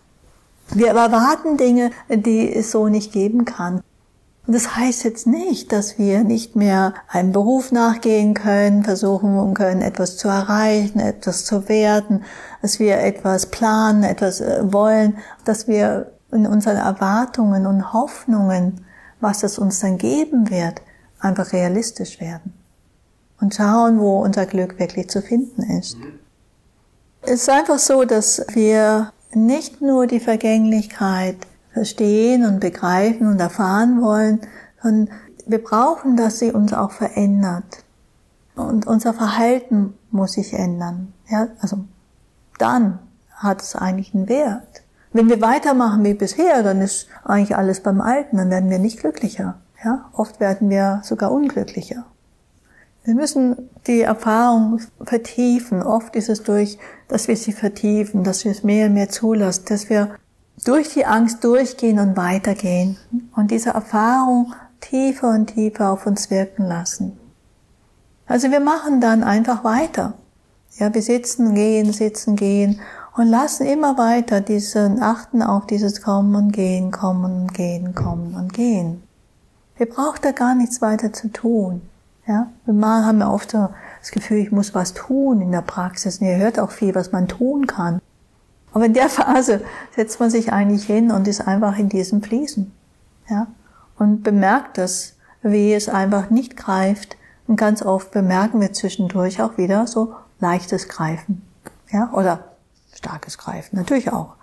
Wir erwarten Dinge, die es so nicht geben kann. Und das heißt jetzt nicht, dass wir nicht mehr einem Beruf nachgehen können, versuchen können, etwas zu erreichen, etwas zu werden, dass wir etwas planen, etwas wollen, dass wir in unseren Erwartungen und Hoffnungen, was es uns dann geben wird, einfach realistisch werden. Und schauen, wo unser Glück wirklich zu finden ist. Es ist einfach so, dass wir nicht nur die Vergänglichkeit verstehen und begreifen und erfahren wollen, sondern wir brauchen, dass sie uns auch verändert. Und unser Verhalten muss sich ändern. Ja, also dann hat es eigentlich einen Wert. Wenn wir weitermachen wie bisher, dann ist eigentlich alles beim Alten, dann werden wir nicht glücklicher. Ja, oft werden wir sogar unglücklicher. Wir müssen die Erfahrung vertiefen. Oft ist es durch, dass wir sie vertiefen, dass wir es mehr und mehr zulassen, dass wir durch die Angst durchgehen und weitergehen und diese Erfahrung tiefer und tiefer auf uns wirken lassen. Also wir machen dann einfach weiter. Ja, wir sitzen, gehen, sitzen, gehen und lassen immer weiter diesen, achten auf dieses Kommen und Gehen, Kommen und Gehen, Kommen und Gehen. Wir brauchen da gar nichts weiter zu tun. Ja, wir haben ja oft so das Gefühl, ich muss was tun in der Praxis. Und ihr hört auch viel, was man tun kann. Aber in der Phase setzt man sich eigentlich hin und ist einfach in diesem Fließen. Ja, und bemerkt das, wie es einfach nicht greift. Und ganz oft bemerken wir zwischendurch auch wieder so leichtes Greifen. Ja, oder starkes Greifen, natürlich auch.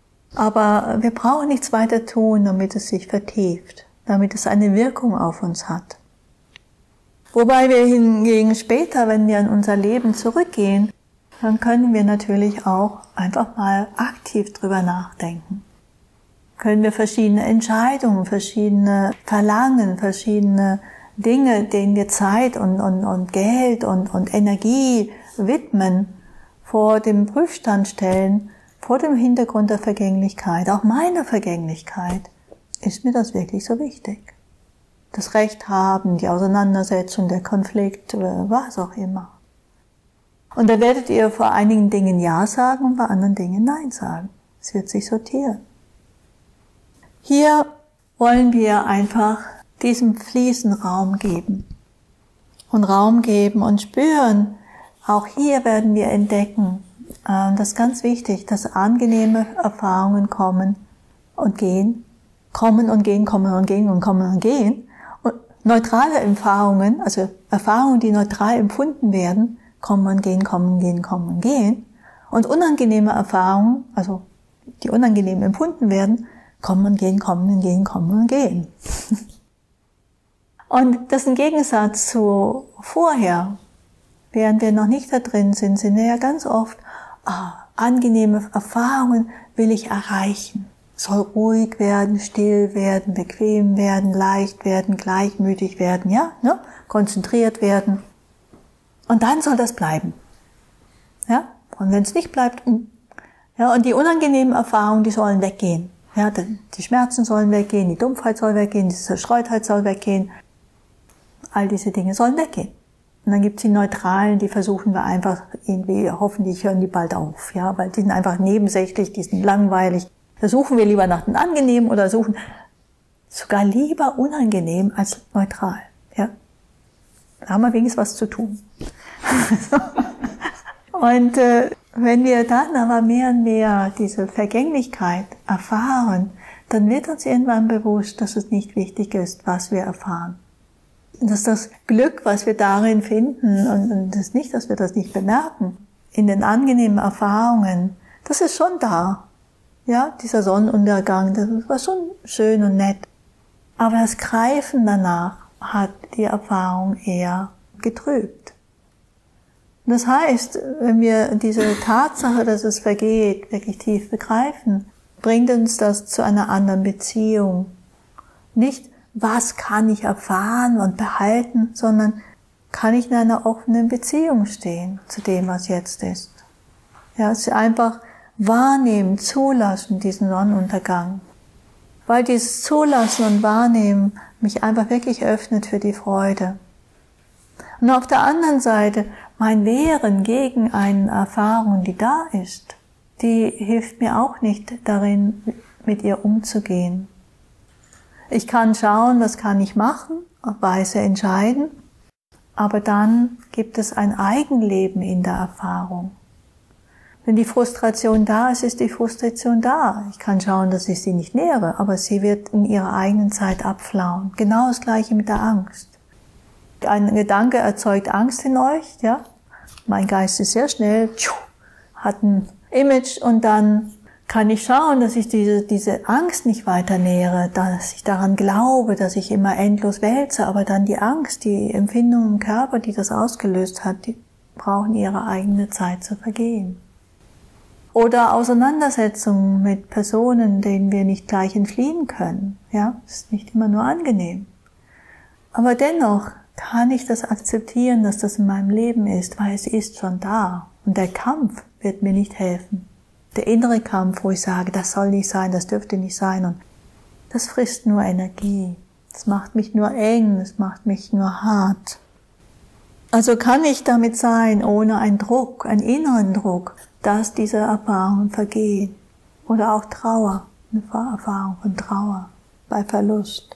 Aber wir brauchen nichts weiter tun, damit es sich vertieft, damit es eine Wirkung auf uns hat. Wobei wir hingegen später, wenn wir in unser Leben zurückgehen, dann können wir natürlich auch einfach mal aktiv drüber nachdenken. Können wir verschiedene Entscheidungen, verschiedene Verlangen, verschiedene Dinge, denen wir Zeit und, und, und Geld und, und Energie widmen, vor dem Prüfstand stellen, vor dem Hintergrund der Vergänglichkeit, auch meiner Vergänglichkeit. Ist mir das wirklich so wichtig? Das Recht haben, die Auseinandersetzung, der Konflikt, was auch immer. Und da werdet ihr vor einigen Dingen Ja sagen und bei anderen Dingen Nein sagen. Es wird sich sortieren. Hier wollen wir einfach diesem Fließen Raum geben. Und Raum geben und spüren, auch hier werden wir entdecken, das ist ganz wichtig, dass angenehme Erfahrungen kommen und gehen, kommen und gehen, kommen und gehen und kommen und gehen. Und neutrale Erfahrungen, also Erfahrungen, die neutral empfunden werden, kommen und gehen, kommen und gehen, kommen und gehen. Und unangenehme Erfahrungen, also die unangenehm empfunden werden, kommen und gehen, kommen und gehen, kommen und gehen. Und das ist ein Gegensatz zu vorher. Während wir noch nicht da drin sind, sind wir ja ganz oft, ah, angenehme Erfahrungen will ich erreichen. Soll ruhig werden, still werden, bequem werden, leicht werden, gleichmütig werden, ja, ne? Konzentriert werden. Und dann soll das bleiben. Ja? Und wenn es nicht bleibt, ja, und die unangenehmen Erfahrungen, die sollen weggehen. Ja, die Schmerzen sollen weggehen, die Dumpfheit soll weggehen, die Zerstreutheit soll weggehen. All diese Dinge sollen weggehen. Und dann gibt's die Neutralen, die versuchen wir einfach irgendwie, hoffentlich hören die bald auf, ja, weil die sind einfach nebensächlich, die sind langweilig. Da suchen wir lieber nach den Angenehmen oder suchen sogar lieber unangenehm als neutral, ja. Da haben wir wenigstens was zu tun. Und äh, wenn wir dann aber mehr und mehr diese Vergänglichkeit erfahren, dann wird uns irgendwann bewusst, dass es nicht wichtig ist, was wir erfahren. Dass das Glück, was wir darin finden, und, und das nicht, dass wir das nicht bemerken, in den angenehmen Erfahrungen, das ist schon da. Ja, dieser Sonnenuntergang, das war schon schön und nett. Aber das Greifen danach hat die Erfahrung eher getrübt. Das heißt, wenn wir diese Tatsache, dass es vergeht, wirklich tief begreifen, bringt uns das zu einer anderen Beziehung. Nicht, was kann ich erfahren und behalten, sondern kann ich in einer offenen Beziehung stehen zu dem, was jetzt ist. Ja, es ist einfach wahrnehmen, zulassen, diesen Sonnenuntergang. weil dieses Zulassen und Wahrnehmen mich einfach wirklich öffnet für die Freude. Und auf der anderen Seite, mein Wehren gegen eine Erfahrung, die da ist, die hilft mir auch nicht darin, mit ihr umzugehen. Ich kann schauen, was kann ich machen, weise entscheiden, aber dann gibt es ein Eigenleben in der Erfahrung. Wenn die Frustration da ist, ist die Frustration da. Ich kann schauen, dass ich sie nicht nähere, aber sie wird in ihrer eigenen Zeit abflauen. Genau das Gleiche mit der Angst. Ein Gedanke erzeugt Angst in euch, ja. Mein Geist ist sehr schnell, hat ein Image und dann kann ich schauen, dass ich diese, diese Angst nicht weiter nähere, dass ich daran glaube, dass ich immer endlos wälze, aber dann die Angst, die Empfindung im Körper, die das ausgelöst hat, die brauchen ihre eigene Zeit zu vergehen. Oder Auseinandersetzungen mit Personen, denen wir nicht gleich entfliehen können, ja, das ist nicht immer nur angenehm. Aber dennoch kann ich das akzeptieren, dass das in meinem Leben ist, weil es ist schon da. Und der Kampf wird mir nicht helfen. Der innere Kampf, wo ich sage, das soll nicht sein, das dürfte nicht sein. Und das frisst nur Energie. Das macht mich nur eng, das macht mich nur hart. Also kann ich damit sein, ohne einen Druck, einen inneren Druck, dass diese Erfahrungen vergehen. Oder auch Trauer, eine Erfahrung von Trauer bei Verlust.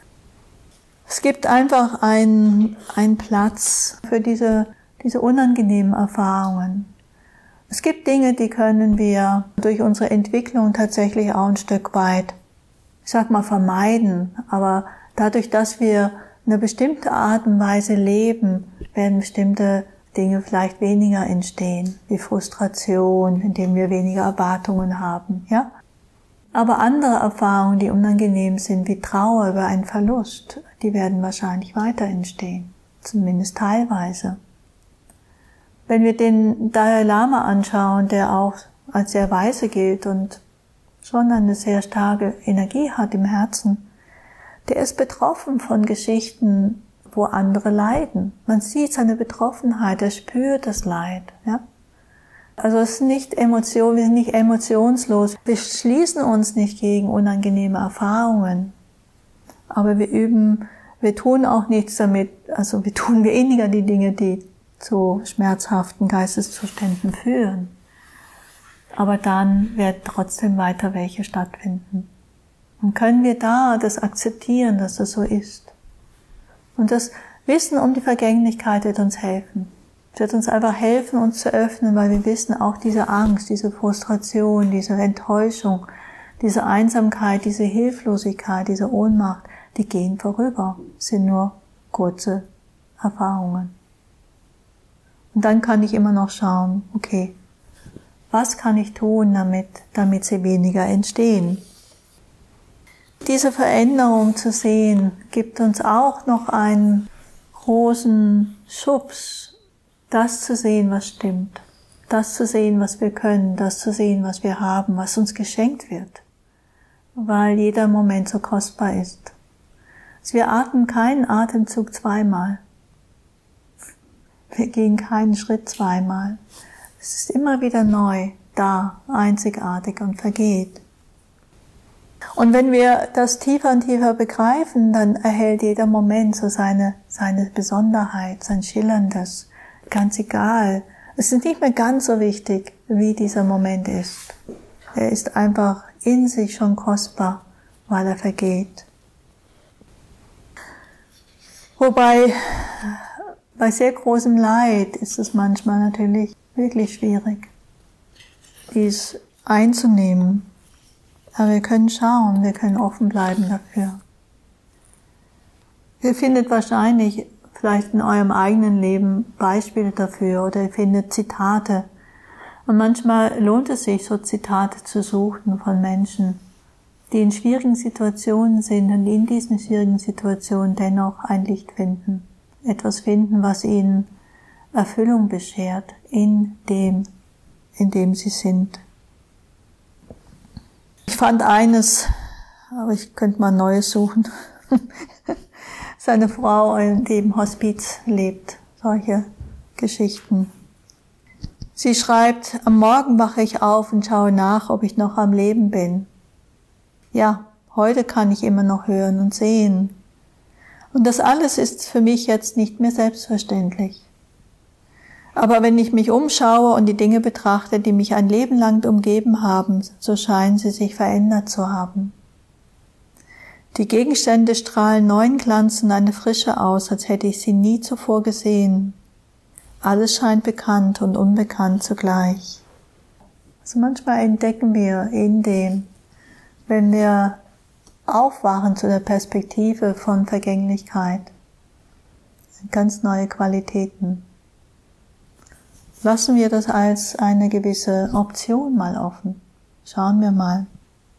Es gibt einfach einen, einen Platz für diese, diese unangenehmen Erfahrungen. Es gibt Dinge, die können wir durch unsere Entwicklung tatsächlich auch ein Stück weit, ich sag mal, vermeiden. Aber dadurch, dass wir eine bestimmte Art und Weise leben, werden bestimmte Dinge vielleicht weniger entstehen, wie Frustration, indem wir weniger Erwartungen haben, ja. Aber andere Erfahrungen, die unangenehm sind, wie Trauer über einen Verlust, die werden wahrscheinlich weiter entstehen, zumindest teilweise. Wenn wir den Dalai Lama anschauen, der auch als sehr weise gilt und schon eine sehr starke Energie hat im Herzen, der ist betroffen von Geschichten, wo andere leiden. Man sieht seine Betroffenheit, er spürt das Leid, ja. Also es ist nicht Emotion, wir sind nicht emotionslos. Wir schließen uns nicht gegen unangenehme Erfahrungen. Aber wir üben, wir tun auch nichts damit, also wir tun weniger die Dinge, die zu schmerzhaften Geisteszuständen führen. Aber dann werden trotzdem weiter welche stattfinden. Und können wir da das akzeptieren, dass das so ist? Und das Wissen um die Vergänglichkeit wird uns helfen. Es wird uns einfach helfen, uns zu öffnen, weil wir wissen, auch diese Angst, diese Frustration, diese Enttäuschung, diese Einsamkeit, diese Hilflosigkeit, diese Ohnmacht, die gehen vorüber, sind nur kurze Erfahrungen. Und dann kann ich immer noch schauen, okay, was kann ich tun, damit, damit sie weniger entstehen? Diese Veränderung zu sehen, gibt uns auch noch einen großen Schubs, das zu sehen, was stimmt, das zu sehen, was wir können, das zu sehen, was wir haben, was uns geschenkt wird, weil jeder Moment so kostbar ist. Wir atmen keinen Atemzug zweimal. Wir gehen keinen Schritt zweimal. Es ist immer wieder neu, da, einzigartig und vergeht. Und wenn wir das tiefer und tiefer begreifen, dann erhält jeder Moment so seine, seine Besonderheit, sein Schillerndes. Ganz egal. Es ist nicht mehr ganz so wichtig, wie dieser Moment ist. Er ist einfach in sich schon kostbar, weil er vergeht. Wobei, bei sehr großem Leid ist es manchmal natürlich wirklich schwierig, dies einzunehmen. Aber wir können schauen, wir können offen bleiben dafür. Ihr findet wahrscheinlich vielleicht in eurem eigenen Leben Beispiele dafür oder ihr findet Zitate. Und manchmal lohnt es sich, so Zitate zu suchen von Menschen, die in schwierigen Situationen sind und in diesen schwierigen Situationen dennoch ein Licht finden. Etwas finden, was ihnen Erfüllung beschert in dem, in dem sie sind. Ich fand eines, aber ich könnte mal ein neues suchen. Seine Frau, die im Hospiz lebt, solche Geschichten. Sie schreibt, am Morgen wache ich auf und schaue nach, ob ich noch am Leben bin. Ja, Heute kann ich immer noch hören und sehen. Und das alles ist für mich jetzt nicht mehr selbstverständlich. Aber wenn ich mich umschaue und die Dinge betrachte, die mich ein Leben lang umgeben haben, so scheinen sie sich verändert zu haben. Die Gegenstände strahlen neuen Glanz und eine Frische aus, als hätte ich sie nie zuvor gesehen. Alles scheint bekannt und unbekannt zugleich. Also manchmal entdecken wir in dem, wenn wir aufwachen zu der Perspektive von Vergänglichkeit, ganz neue Qualitäten. Lassen wir das als eine gewisse Option mal offen. Schauen wir mal.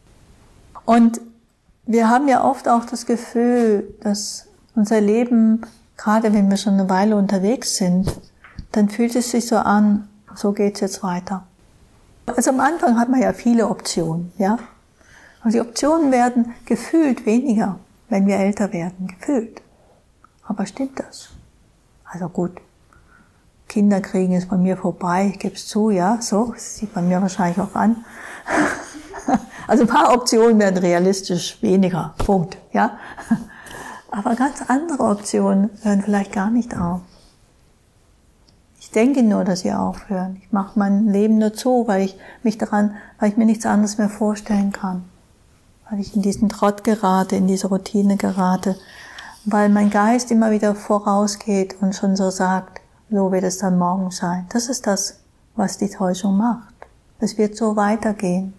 Und wir haben ja oft auch das Gefühl, dass unser Leben, gerade wenn wir schon eine Weile unterwegs sind, dann fühlt es sich so an, so geht's jetzt weiter. Also am Anfang hat man ja viele Optionen, ja. Und die Optionen werden gefühlt weniger, wenn wir älter werden, gefühlt. Aber stimmt das? Also gut. Kinder kriegen ist bei mir vorbei, ich gebe es zu, ja, so, das sieht man mir wahrscheinlich auch an. Also ein paar Optionen werden realistisch weniger, Punkt, ja. Aber ganz andere Optionen hören vielleicht gar nicht auf. Ich denke nur, dass sie aufhören. Ich mache mein Leben nur zu, weil ich mich daran, weil ich mir nichts anderes mehr vorstellen kann. Weil ich in diesen Trott gerate, in diese Routine gerate, weil mein Geist immer wieder vorausgeht und schon so sagt, so wird es dann morgen sein. Das ist das, was die Täuschung macht. Es wird so weitergehen.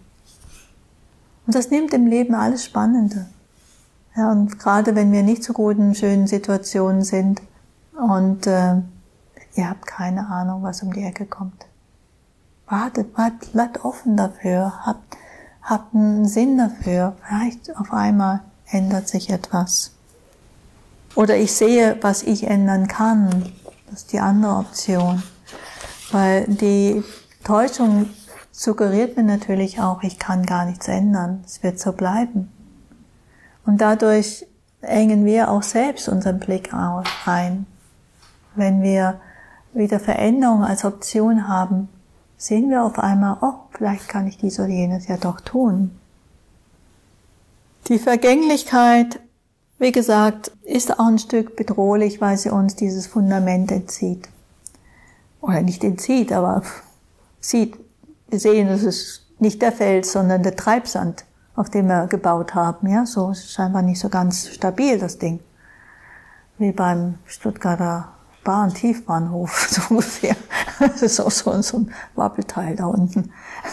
Und das nimmt im Leben alles Spannende. Ja, und gerade wenn wir nicht so guten, schönen Situationen sind und äh, ihr habt keine Ahnung, was um die Ecke kommt. Wartet, wartet, bleibt offen dafür, habt, habt einen Sinn dafür. Vielleicht auf einmal ändert sich etwas. Oder ich sehe, was ich ändern kann. Das ist die andere Option. Weil die Täuschung suggeriert mir natürlich auch, ich kann gar nichts ändern. Es wird so bleiben. Und dadurch engen wir auch selbst unseren Blick ein. Wenn wir wieder Veränderung als Option haben, sehen wir auf einmal, oh, vielleicht kann ich dies oder jenes ja doch tun. Die Vergänglichkeit, wie gesagt, ist auch ein Stück bedrohlich, weil sie uns dieses Fundament entzieht. Oder nicht entzieht, aber sieht. Wir sehen, es ist nicht der Fels, sondern der Treibsand, auf dem wir gebaut haben. Ja, so ist scheinbar nicht so ganz stabil, das Ding. Wie beim Stuttgarter Bahn, Tiefbahnhof, so ungefähr. Das ist auch so, so ein Wappelteil da unten.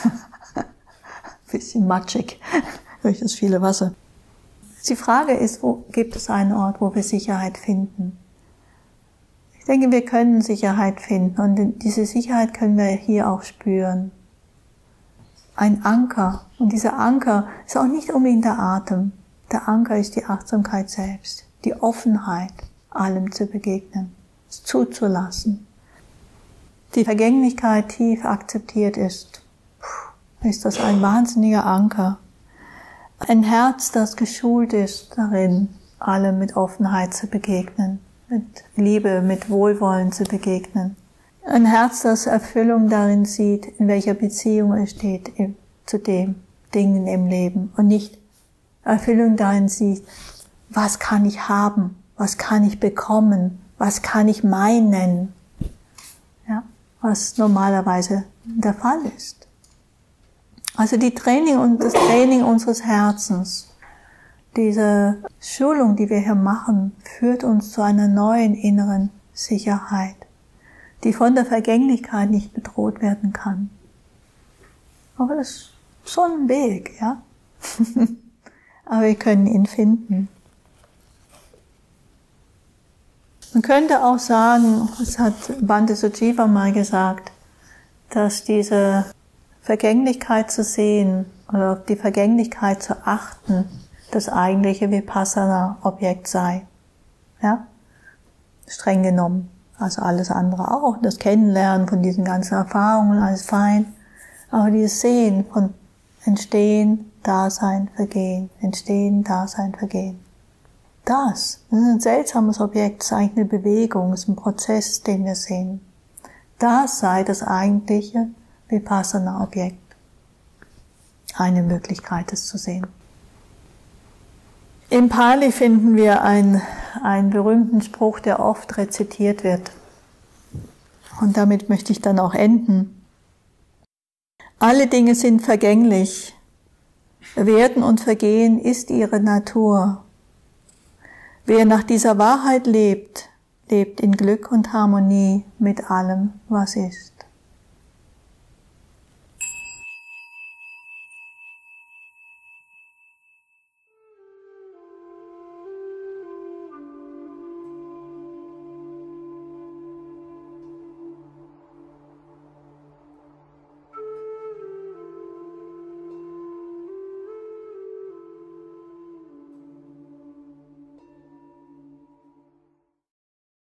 Bisschen matschig durch das viele Wasser. Die Frage ist, wo gibt es einen Ort, wo wir Sicherheit finden? Ich denke, wir können Sicherheit finden und diese Sicherheit können wir hier auch spüren. Ein Anker. Und dieser Anker ist auch nicht unbedingt der Atem. Der Anker ist die Achtsamkeit selbst, die Offenheit, allem zu begegnen, es zuzulassen. Die Vergänglichkeit tief akzeptiert ist, ist das ein wahnsinniger Anker. Ein Herz, das geschult ist darin, allem mit Offenheit zu begegnen, mit Liebe, mit Wohlwollen zu begegnen. Ein Herz, das Erfüllung darin sieht, in welcher Beziehung es steht zu den Dingen im Leben und nicht Erfüllung darin sieht, was kann ich haben, was kann ich bekommen, was kann ich meinen, ja, was normalerweise der Fall ist. Also die Training und das Training unseres Herzens, diese Schulung, die wir hier machen, führt uns zu einer neuen inneren Sicherheit, die von der Vergänglichkeit nicht bedroht werden kann. Aber das ist schon ein Weg, ja. Aber wir können ihn finden. Man könnte auch sagen, das hat Bhante Sujiva mal gesagt, dass diese Vergänglichkeit zu sehen oder auf die Vergänglichkeit zu achten, das eigentliche Vipassana-Objekt sei. Ja? Streng genommen. Also alles andere auch. Das Kennenlernen von diesen ganzen Erfahrungen, alles fein. Aber dieses Sehen von Entstehen, Dasein, Vergehen, Entstehen, Dasein, Vergehen. Das, das ist ein seltsames Objekt, das ist eigentlich eine Bewegung, das ist ein Prozess, den wir sehen. Das sei das eigentliche Vipassana-Objekt. Eine Möglichkeit, es zu sehen. Im Pali finden wir ein, einen berühmten Spruch, der oft rezitiert wird. Und damit möchte ich dann auch enden. Alle Dinge sind vergänglich. Werden und Vergehen ist ihre Natur. Wer nach dieser Wahrheit lebt, lebt in Glück und Harmonie mit allem, was ist.